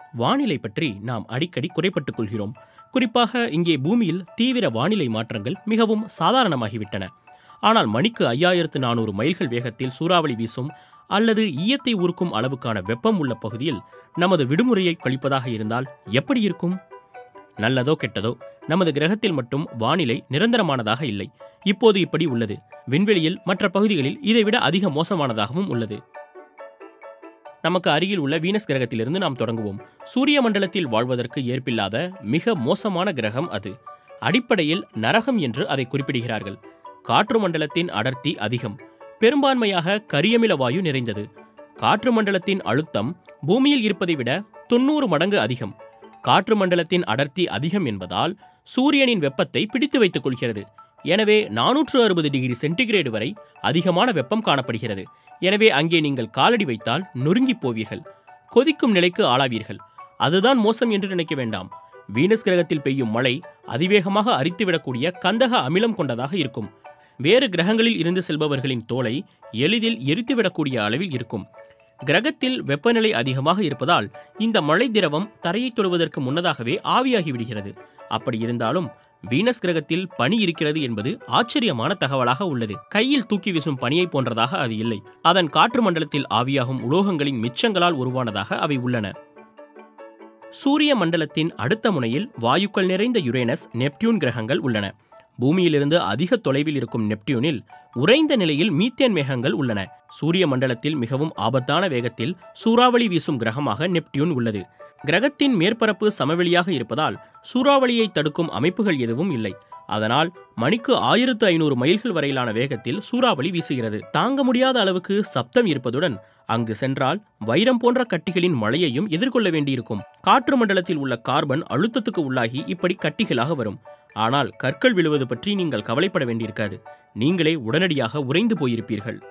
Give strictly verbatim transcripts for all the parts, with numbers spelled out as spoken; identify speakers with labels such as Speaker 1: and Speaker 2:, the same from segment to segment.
Speaker 1: வானிலை பற்றி நாம் அடிக்கடி குறைபட்டுக் கொள்கிறோம். குறிப்பாக இங்கே பூமியில் தீவிர வானிலை மாற்றங்கள் மிகவும் சாதாரணமாகிவிட்டன. ஆனால் மணிக்கு ஐயாயிரத்து நானூறு மைல்கள் வேகத்தில் சூறாவளி வீசும் அல்லது ஈயத்தை ஊறுக்கும் அளவுக்கான வெப்பம் உள்ள பகுதியில் நமது விடுமுறையை கழிப்பதாக இருந்தால் எப்படி இருக்கும்? நல்லதோ கெட்டதோ, நமது கிரகத்தில் மட்டும் வானிலை நிரந்தரமானதாக இல்லை. இப்போது இப்படி உள்ளது. விண்வெளியில் மற்ற பகுதிகளில் இதைவிட அதிக மோசமானதாகவும் உள்ளது. நமக்கு அருகில் உள்ள வீனஸ் கிரகத்திலிருந்து நாம் தொடங்குவோம். சூரிய மண்டலத்தில் வாழ்வதற்கு ஏற்பில்லாத மிக மோசமான கிரகம் அது. அடிப்படையில் நரகம் என்று அதை குறிப்பிடுகிறார்கள். காற்று மண்டலத்தின் அடர்த்தி அதிகம். பெரும்பான்மையாக கரியமில வாயு நிறைந்தது. காற்று மண்டலத்தின் அழுத்தம் பூமியில் இருப்பதை விட தொன்னூறு மடங்கு அதிகம். காற்று மண்டலத்தின் அடர்த்தி அதிகம் என்பதால் சூரியனின் வெப்பத்தை பிடித்து வைத்துக் கொள்கிறது. எனவே நானூற்று அறுபது டிகிரி சென்டிகிரேடு வரை அதிகமான வெப்பம் காணப்படுகிறது. எனவே அங்கே நீங்கள் காலடி வைத்தால் நொறுங்கி போவீர்கள், கொதிக்கும் நிலைக்கு ஆளாவீர்கள். அதுதான் மோசம் என்று நினைக்க வேண்டாம். வீனஸ் கிரகத்தில் பெய்யும் மழை அதிவேகமாக அரித்துவிடக்கூடிய கந்தக அமிலம் கொண்டதாக இருக்கும். வேறு கிரகங்களில் இருந்து செல்பவர்களின் தோலை எளிதில் எரித்துவிடக்கூடிய அளவில் இருக்கும். கிரகத்தில் வெப்பநிலை அதிகமாக இருப்பதால் இந்த மழை திரவம் தரையை தொடுவதற்கு முன்னதாகவே ஆவியாகி விடுகிறது. அப்படி இருந்தாலும் வீனஸ் கிரகத்தில் பனி இருக்கிறது என்பது ஆச்சரியமான தகவலாக உள்ளது. கையில் தூக்கி வீசும் பனியை போன்றதாக அது இல்லை. அதன் காற்று மண்டலத்தில் ஆவியாகும் உலோகங்களின் மிச்சங்களால் உருவானதாக அவை உள்ளன. சூரிய மண்டலத்தின் அடுத்த முனையில் வாயுக்கள் நிறைந்த யுரேனஸ், நெப்டியூன் கிரகங்கள் உள்ளன. பூமியிலிருந்து அதிக தொலைவில் இருக்கும் நெப்டியூனில் உறைந்த நிலையில் மீத்தேன் மேகங்கள் உள்ளன. சூரிய மண்டலத்தில் மிகவும் ஆபத்தான வேகத்தில் சூறாவளி வீசும் கிரகமாக நெப்டியூன் உள்ளது. கிரகத்தின் மேற்பரப்பு சமவெளியாக இருப்பதால் சூறாவளியை தடுக்கும் அமைப்புகள் எதுவும் இல்லை. அதனால் மணிக்கு ஆயிரத்து ஐநூறு மைல்கள் வரையிலான வேகத்தில் சூறாவளி வீசுகிறது. தாங்க முடியாத அளவுக்கு சப்தம் இருப்பதுடன் அங்கு சென்றால் வைரம் போன்ற கட்டிகளின் மழையையும் எதிர்கொள்ள வேண்டியிருக்கும். காற்று மண்டலத்தில் உள்ள கார்பன் அழுத்தத்துக்கு உள்ளாகி இப்படி கட்டிகளாக வரும். ஆனால் கற்கள் விழுவது பற்றி நீங்கள் கவலைப்பட வேண்டியிருக்காது. நீங்களே உடனடியாக உறைந்து போயிருப்பீர்கள்.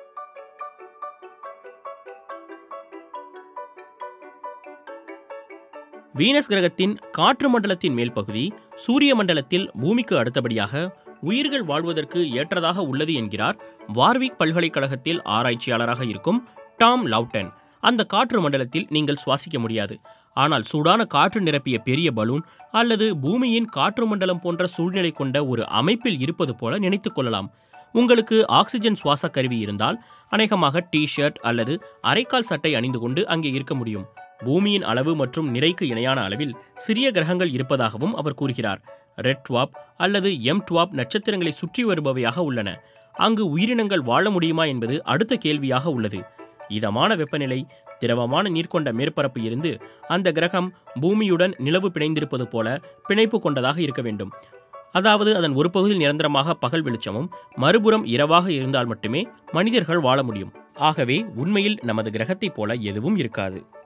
Speaker 1: வீனஸ் கிரகத்தின் காற்று மண்டலத்தின் மேல் பகுதி சூரிய மண்டலத்தில் பூமிக்கு அடுத்தபடியாக உயிர்கள் வாழ்வதற்கு ஏற்றதாக உள்ளது என்கிறார் வார்விக் பல்கலைக்கழகத்தில் ஆராய்ச்சியாளராக இருக்கும் டாம் லவுட்டன். அந்த காற்று மண்டலத்தில் நீங்கள் சுவாசிக்க முடியாது. ஆனால் சூடான காற்று நிரப்பிய பெரிய பலூன் அல்லது பூமியின் காற்று மண்டலம் போன்ற சூழ்நிலை கொண்ட ஒரு அமைப்பில் இருப்பது போல நினைத்துக் கொள்ளலாம். உங்களுக்கு ஆக்சிஜன் சுவாச கருவி இருந்தால் அநேகமாக டி ஷர்ட் அல்லது அரைக்கால் சட்டை அணிந்து கொண்டு அங்கே இருக்க முடியும். பூமியின் அளவு மற்றும் நிறைக்கு இணையான அளவில் சிறிய கிரகங்கள் இருப்பதாகவும் அவர் கூறுகிறார். ரெட் டுவாப் அல்லது எம் டுவாப் நட்சத்திரங்களை சுற்றி வருபவையாக உள்ளன. அங்கு உயிரினங்கள் வாழ முடியுமா என்பது அடுத்த கேள்வியாக உள்ளது. இதமான வெப்பநிலை, திரவமான நீர் கொண்ட மேற்பரப்பு இருந்து அந்த கிரகம் பூமியுடன் நிலவு பிணைந்திருப்பது போல பிணைப்பு கொண்டதாக இருக்க வேண்டும். அதாவது அதன் ஒரு பகுதியில் நிரந்தரமாக பகல் வெளிச்சமும் மறுபுறம் இரவாக இருந்தால் மட்டுமே மனிதர்கள் வாழ முடியும். ஆகவே உண்மையில் நமது கிரகத்தைப் போல எதுவும் இருக்காது.